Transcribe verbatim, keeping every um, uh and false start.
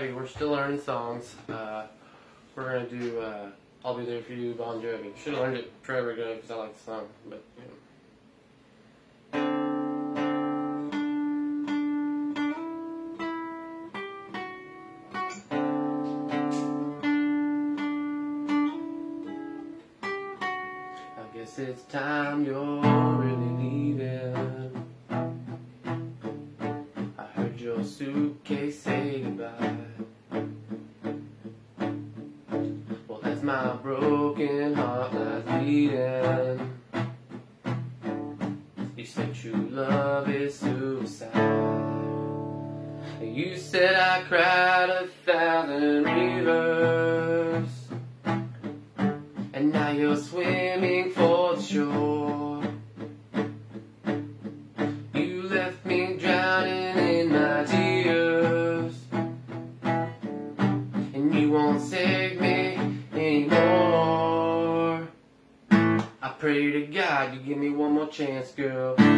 Alrighty, we're still learning songs. Uh, we're gonna do uh, "I'll Be There for You" Bon Jovi. Should have learned it forever ago because I like the song, but you know. I guess it's time you're really leaving. I heard your suitcase say goodbye. Well, as my broken heart lies bleeding, you said true love is suicide. You said I cried a thousand rivers, and now you're swimming for the shore. You left me drowning in my tears, and you won't save me anymore. I pray to God you give me one more chance, girl.